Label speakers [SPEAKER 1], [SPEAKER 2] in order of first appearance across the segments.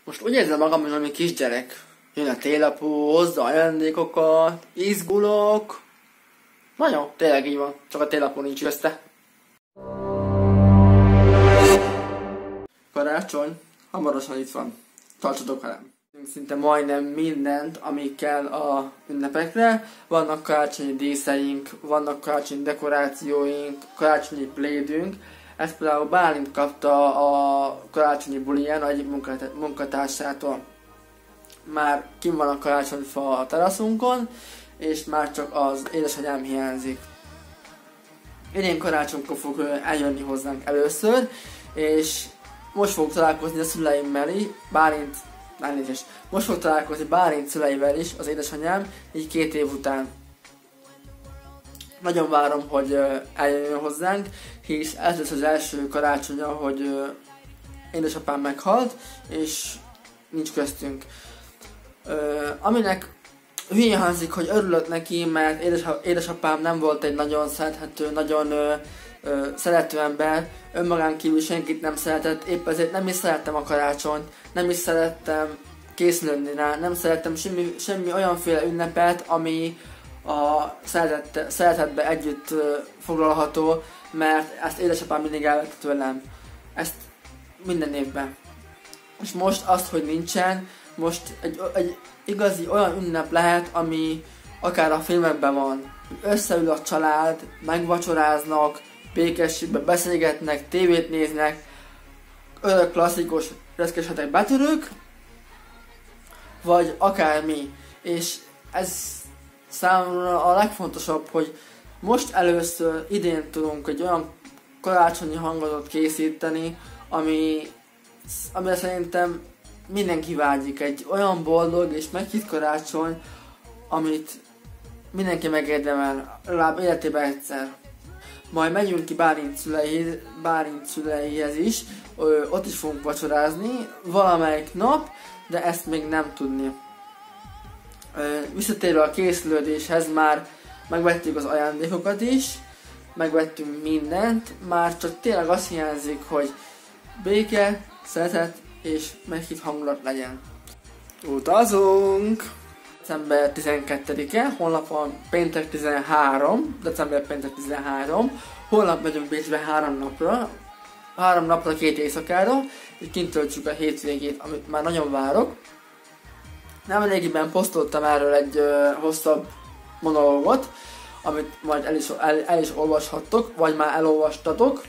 [SPEAKER 1] Most úgy érzem magam, mint valami kisgyerek. Jön a télapó, hozza ajándékokat, izgulok. Na jó, tényleg így van, csak a télapó nincs közte. Karácsony, hamarosan itt van. Tartsatok velem! Szinte majdnem mindent, ami kell a ünnepekre. Vannak karácsonyi díszeink, vannak karácsonyi dekorációink, karácsonyi plédünk. Ezt például Bálint kapta a karácsonyi buliján a egyik munkatársától. Már kim van a karácsonyfa a teraszunkon, és már csak az édesanyám hiányzik. Idén karácsonykor fog eljönni hozzánk először, és most fogok találkozni a szüleimmel is, most fog találkozni Bálint szüleivel is, az édesanyám, így 2 év után. Nagyon várom, hogy eljöjjön hozzánk, hisz ez lesz az első karácsonya, hogy édesapám meghalt, és nincs köztünk. Aminek hülyén hangzik, hogy örülök neki, mert édesapám nem volt egy nagyon szerethető, nagyon szerető ember, önmagán kívül senkit nem szeretett, épp ezért nem is szerettem a karácsonyt, nem is szerettem készülni rá, nem szerettem semmi olyanféle ünnepet, ami a szeretetbe együtt foglalható, mert ezt édesapám mindig elvette tőlem. Ezt minden évben. És most azt, hogy nincsen, most egy igazi olyan ünnep lehet, ami akár a filmekben van. Összeül a család, megvacsoráznak, békességben beszélgetnek, tévét néznek, örök klasszikus reszkesetek betörők, vagy akármi. És ez számomra a legfontosabb, hogy most először idén tudunk egy olyan karácsonyi hangulatot készíteni, amire szerintem mindenki vágyik. Egy olyan boldog és meghitt karácsony, amit mindenki megérdemel, legalább életében egyszer. Majd megyünk ki Bálint szüleihez is, ott is fogunk vacsorázni valamelyik nap, de ezt még nem tudni. Visszatérve a készülődéshez, már megvettük az ajándékokat is, megvettünk mindent, már csak tényleg azt hiányzik, hogy béke, szeretet és meghitt hangulat legyen. Utazunk! December 12-e, holnap van péntek 13, december péntek 13, holnap megyünk Bécsbe 3 napra, 3 napra 2 éjszakára, és kint töltsük a hétvégét, amit már nagyon várok. Nemrégiben posztoltam erről egy hosszabb monológot, amit majd el is olvashattok, vagy már elolvastatok.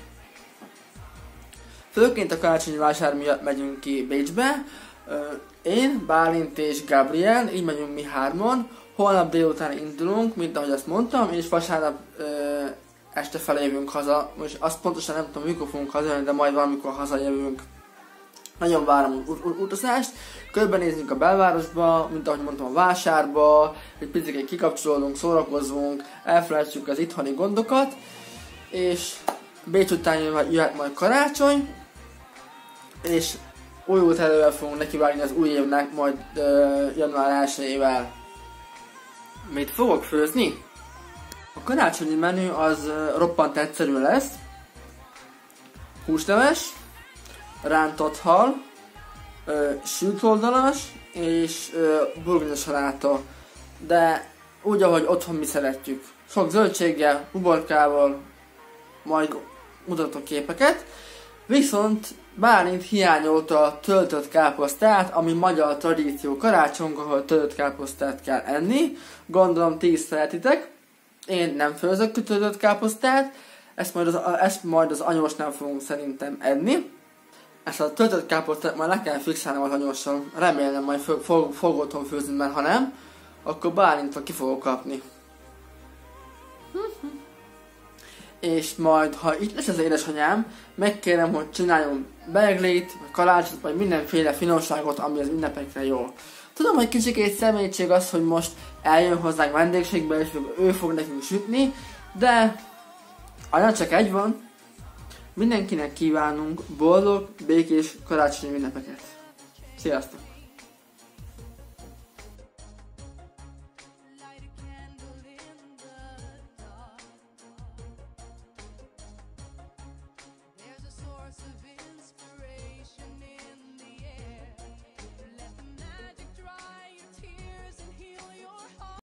[SPEAKER 1] Főként a karácsonyi vásár miatt megyünk ki Bécsbe. Én, Bálint és Gabriel, így megyünk mi 3-an. Holnap délután indulunk, mint ahogy azt mondtam, és vasárnap este felé jövünk haza. Most azt pontosan nem tudom, mikor fogunk hazajönni, de majd valamikor hazajövünk. Nagyon várom utazást, körbenézünk a belvárosba, mint ahogy mondtam, a vásárba, egy picit kikapcsolódunk, szórakozzunk, elfelejtsük az itthoni gondokat, és Bécs után jöhet majd karácsony, és új elővel fogunk nekivágni az új évnek, majd január 1-ével. Mit fogok főzni? A karácsonyi menü az roppant egyszerű lesz. Húsleves, rántott hal, sült oldalas és burgonya saláta. De úgy, ahogy otthon mi szeretjük. Sok zöldséggel, uborkával, majd mutatok képeket. Viszont Bálint hiányolta a töltött káposztát, ami magyar tradíció karácsonykor, ahol töltött káposztát kell enni. Gondolom ti is szeretitek. Én nem főzök töltött káposztát, ezt majd az anyósnál fogunk szerintem enni. Ezt a töltött káposztát majd le kell fixálnom az anyóssal. Remélem majd fog otthon főzni, mert ha nem, akkor Bálintól ki fogok kapni. És majd, ha itt lesz az édesanyám, megkérem, hogy csináljon beglét, vagy kalácsot, vagy mindenféle finomságot, ami az ünnepekre jó. Tudom, hogy kicsikét személyiség az, hogy most eljön hozzánk vendégségbe, és ő fog nekünk sütni, de olyan csak egy van. Mindenkinek kívánunk boldog, békés karácsonyi ünnepeket. Sziasztok!